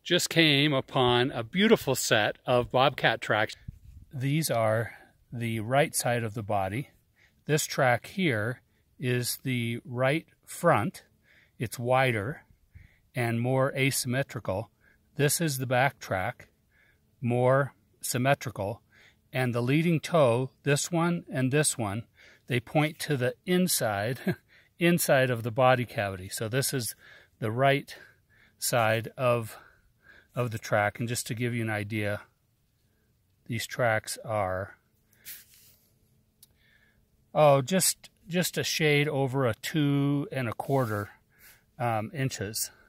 Just came upon a beautiful set of bobcat tracks. These are the right side of the body. This track here is the right front. It's wider and more asymmetrical. This is the back track, more symmetrical. And the leading toe, this one and this one, they point to the inside of the body cavity. So this is the right side of the track. And just to give you an idea, these tracks are just a shade over a 2 1/4 inches.